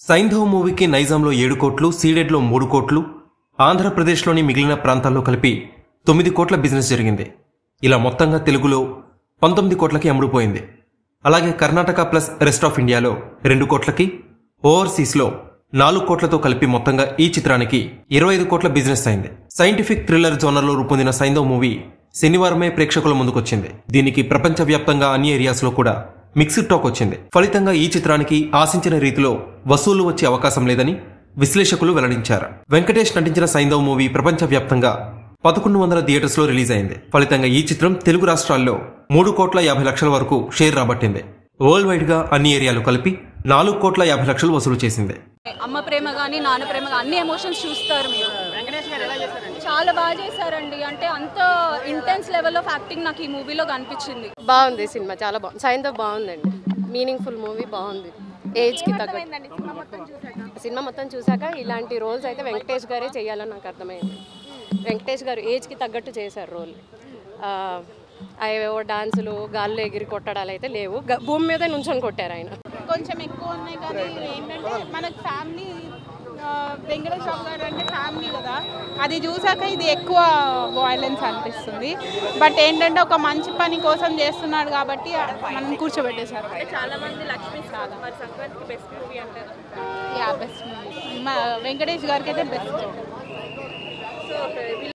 సైంధవ్ మూవీకి నైజాంలో 7 కోట్లు, సీడెడ్లో 3 కోట్లు, ఆంధ్రప్రదేశ్లోని మిగిలిన ప్రాంతాల్లో కలిపి 9 కోట్ల బిజినెస్ జరిగింది. ఇలా మొత్తంగా తెలుగులో 19 కోట్లకి అమ్ముడుపోయింది. అలాగే కర్ణాటక ప్లస్ రెస్ట్ ఆఫ్ ఇండియాలో 2 కోట్లకి, ఓవర్సీస్లో 4 కోట్లతో కలిపి మొత్తంగా ఈ చిత్రానికి 25 కోట్ల బిజినెస్ అయింది. సైంటిఫిక్ థ్రిల్లర్ జోనర్లో రూపొందిన సైంధవ్ మూవీ శనివారమే ప్రేక్షకుల ముందుకొచ్చింది. దీనికి ప్రపంచవ్యాప్తంగా అన్ని ఏరియాస్లో కూడా మిక్స్డ్ టాక్ వచ్చింది. ఫలితంగా ఈ చిత్రానికి ఆశించిన రీతిలో వసూళ్లు వచ్చే అవకాశం లేదని విశ్లేషకులు వెల్లడించారు. వెంకటేష్ నటించిన సైంధవ్ మూవీ ప్రపంచవ్యాప్తంగా 1100 థియేటర్స్ లో రిలీజ్ అయింది. ఫలితంగా ఈ చిత్రం తెలుగు రాష్ట్రాల్లో 3,50,00,000 వరకు షేర్ రాబట్టింది. వరల్డ్ వైడ్ గా అన్ని ఏరియాలు కలిపి 4,50,00,000 వసూలు చేసింది. అమ్మ ప్రేమ గానీ నాన్న ప్రేమ గానీ అన్ని ఎమోషన్స్ చూస్తారు మీరు. చాలా బాగా చేశారండి. అంటే అంత ఇంటెన్స్ లెవెల్ ఆఫ్ యాక్టింగ్ నాకు ఈ మూవీలో కనిపించింది. బాగుంది సినిమా, చాలా బాగుంది. సైంధవ్ బాగుందండి, మీనింగ్ఫుల్ మూవీ, బాగుంది. ఏజ్కి తగ్గ సినిమా మొత్తం చూసాక ఇలాంటి రోల్స్ అయితే వెంకటేష్ గారే చేయాలని నాకు అర్థమైంది. వెంకటేష్ గారు ఏజ్కి తగ్గట్టు చేశారు రోల్. అవేవో డాన్సులు, గాల్లో ఎగిరి కొట్టడాలు అయితే లేవు, భూమి మీద నుంచొని కొట్టారు ఆయన. కొంచెం ఎక్కువ ఉన్నాయి కానీ ఏంటంటే మనకు ఫ్యామిలీ, వెంకటేష్ రావు గారు అంటే ఫ్యామిలీ కదా, అది చూసాక ఇది ఎక్కువ వాయిలెన్స్ అనిపిస్తుంది. బట్ ఏంటంటే ఒక మంచి పని కోసం చేస్తున్నాడు కాబట్టి మనం కూర్చోబెట్టేశారు. చాలా మంది లక్ష్మీ సంక్రాంతికి బెస్ట్ మూవీ అంటారు. బెస్ట్ మూవీ వెంకటేష్ గారికి అయితే బెస్ట్.